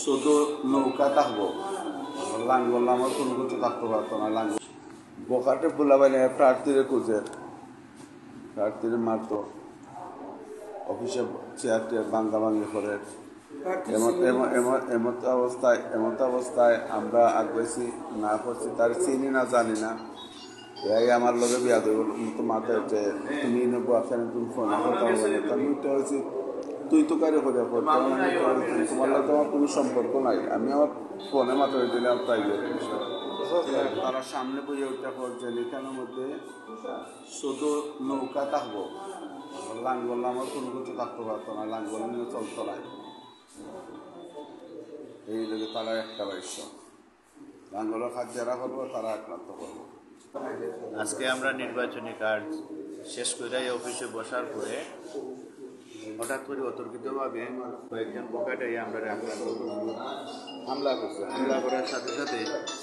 শুধু নৌকা থাকবো, লাঙ্গল আমার কোনো কিছু থাকতে পারতো না। লাঙ্গল বোকাটে বুলাবাইলে প্রার্থীরে খুঁজে প্রার্থীরে মারতো, অফিসে চেয়ার টেয়ার ভাঙ্গাভাঙ্গি করে। এমত অবস্থায় আমরা আগ্রেসি না করছি, তার চিনি না জানি না। এই আমার লগে বিয়া দেব তো মাথায় যে তুমি নেবো আসেন, তুমি ফোনে কথা বলবে না। আমি উঠে হয়েছি তুই তো কারে করে তোমার লগে তোমার কোনো সম্পর্ক নাই। আমি আমার ফোনে মাথায় দিলাম প্রাইভেট বিষয়। তারা সামনে বইয়ে উঠে পড়ছে এখানের মধ্যে শুধু নৌকা থাকবো, লাঙ্গল আমার কোনো কিছু থাকতে পারতো না। লাঙ্গল নিয়ে চলতো না। এই লোকে তারা একটা বাইশ লাঙ্গলের কাজ যারা করবো তারা আক্রান্ত করবো। আজকে আমরা নির্বাচনী কাজ শেষ করে অফিসে বসার পরে হঠাৎ করে অতর্কিতভাবে কয়েকজন বোকাটাই আমরা হামলা করছে। হামলা করার সাথে সাথে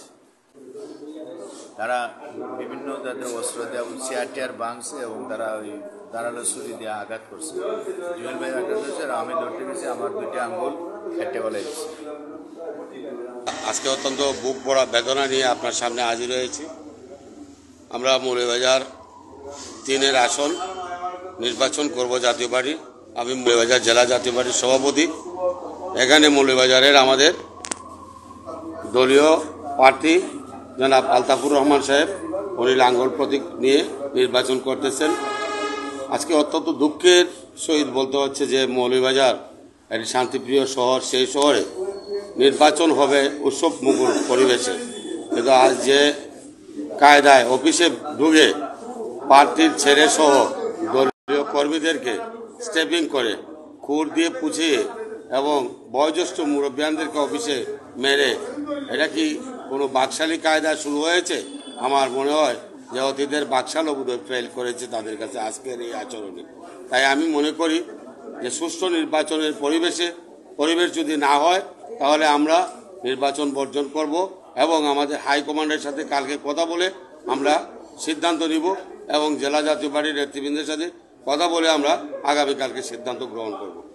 তারা বিভিন্ন তাদের অস্ত্র দিয়ে চেয়ার টেয়ার ভাঙছে এবং তারা ওই দাঁড়ালো ছুরি দিয়ে আঘাত করছে। জুয়েল ভাই আঘাত করছে আর আমি ধরতে গেছি, আমার দুইটা আঙ্গুল কেটে বলে দিচ্ছে। আজকে অত্যন্ত বুক ভরা বেদনা নিয়ে আপনার সামনে হাজির হয়েছি। আমরা মৌলভীবাজার 3 আসন নির্বাচন করব জাতীয় পার্টি। আমি মৌলভীবাজার জেলা জাতীয় পার্টির সভাপতি। এখানে মৌলভীবাজারের আমাদের দলীয় প্রার্থী জনাব আলতাফুর রহমান সাহেব, উনি লাঙ্গল প্রতীক নিয়ে নির্বাচন করতেছেন। আজকে অত্যন্ত দুঃখের সহিত বলতে হচ্ছে যে মৌলভীবাজার একটি শান্তিপ্রিয় শহর, সেই শহরে নির্বাচন হবে উৎসব মুখর পরিবেশে, কিন্তু আজ যে কায়দায় অফিসে ঢুকে প্রার্থীর ছেলে সহ দলীয় কর্মীদেরকে স্টেপিং করে খুর দিয়ে পুছিয়ে এবং বয়োজ্যেষ্ঠ মুরব্বিয়ানদেরকে অফিসে মেরে, এটা কি কোনো বাকশালী কায়দা শুরু হয়েছে? আমার মনে হয় যে অতীতের বাকশালও বোধহয় ফেল করেছে তাদের কাছে আজকের এই আচরণে। তাই আমি মনে করি যে সুষ্ঠু নির্বাচনের পরিবেশ যদি না হয় তাহলে আমরা নির্বাচন বর্জন করব এবং আমাদের হাইকমান্ডের সাথে কালকে কথা বলে আমরা সিদ্ধান্ত নিব এবং জেলা জাতীয় পার্টির নেতৃবৃন্দের সাথে কথা বলে আমরা আগামীকালকে সিদ্ধান্ত গ্রহণ করব।